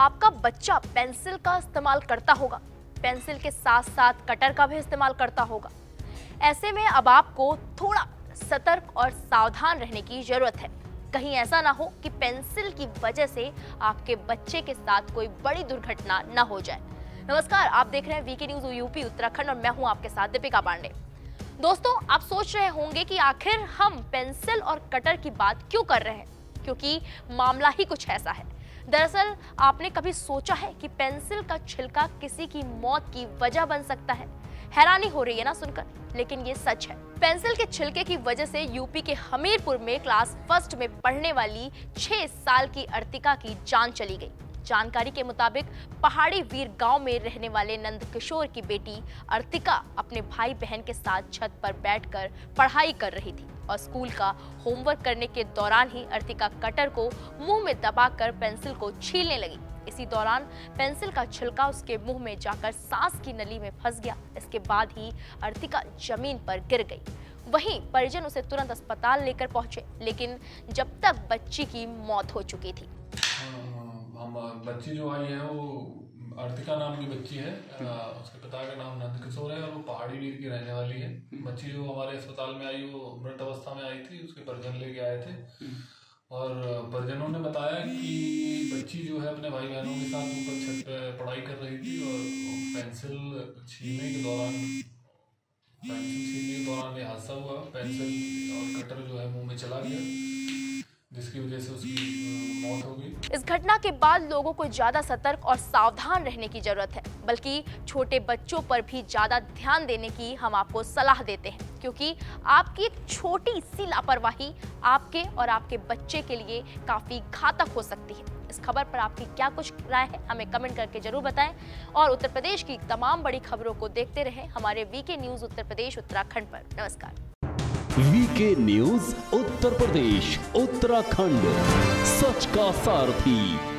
आपका बच्चा पेंसिल का इस्तेमाल करता होगा, पेंसिल के साथ साथ कटर का भी इस्तेमाल करता होगा। ऐसे में अब आपको थोड़ा सतर्क और सावधान रहने की जरूरत है। कहीं ऐसा ना हो कि पेंसिल की वजह से आपके बच्चे के साथ कोई बड़ी दुर्घटना न हो जाए। नमस्कार, आप देख रहे हैं वीके न्यूज यूपी उत्तराखंड और मैं हूं आपके साथ दीपिका पांडे। दोस्तों, आप सोच रहे होंगे कि आखिर हम पेंसिल और कटर की बात क्यों कर रहे हैं, क्योंकि मामला ही कुछ ऐसा है। दरअसल आपने कभी सोचा है कि पेंसिल का छिलका किसी की मौत की वजह बन सकता है? हैरानी हो रही है ना सुनकर, लेकिन ये सच है। पेंसिल के छिलके की वजह से यूपी के हमीरपुर में क्लास फर्स्ट में पढ़ने वाली 6 साल की अर्तिका की जान चली गई। जानकारी के मुताबिक पहाड़ी वीर गांव में रहने वाले नंद किशोर की बेटी अर्तिका अपने भाई बहन के साथ छत पर बैठकर पढ़ाई कर रही थी और स्कूल का होमवर्क करने के दौरान ही अर्तिका कटर को मुंह में दबाकर पेंसिल को छीलने लगी। इसी दौरान पेंसिल का छिलका उसके मुंह में जाकर सांस की नली में फंस गया। इसके बाद ही अर्तिका जमीन पर गिर गई। वहीं परिजन उसे तुरंत अस्पताल लेकर पहुंचे, लेकिन जब तक बच्ची की मौत हो चुकी थी। हम बच्ची जो आई है वो अर्तिका नाम की बच्ची है। उसके पिता का नाम नंद किशोर है और वो पहाड़ी वीर की रहने वाली है। बच्ची जो हमारे अस्पताल में आई वो मृत अवस्था में आई थी। उसके परिजन लेके आए थे और परिजनों ने बताया कि बच्ची जो है अपने भाई बहनों के साथ ऊपर छत पे पढ़ाई कर रही थी और पेंसिल छीलने के दौरान ये हादसा हुआ। पेंसिल और कटर जो है मुंह में चला गया, जिसकी वजह से उसकी मौत हो गई। इस घटना के बाद लोगों को ज्यादा सतर्क और सावधान रहने की जरूरत है, बल्कि छोटे बच्चों पर भी ज्यादा ध्यान देने की हम आपको सलाह देते हैं, क्योंकि आपकी एक छोटी सी लापरवाही आपके और आपके बच्चे के लिए काफी घातक हो सकती है। इस खबर पर आपकी क्या कुछ राय है, हमें कमेंट करके जरूर बताएं और उत्तर प्रदेश की तमाम बड़ी खबरों को देखते रहें हमारे वीके न्यूज उत्तर प्रदेश उत्तराखंड पर। नमस्कार। वीके न्यूज उत्तर प्रदेश उत्तराखंड, सच का सारथी।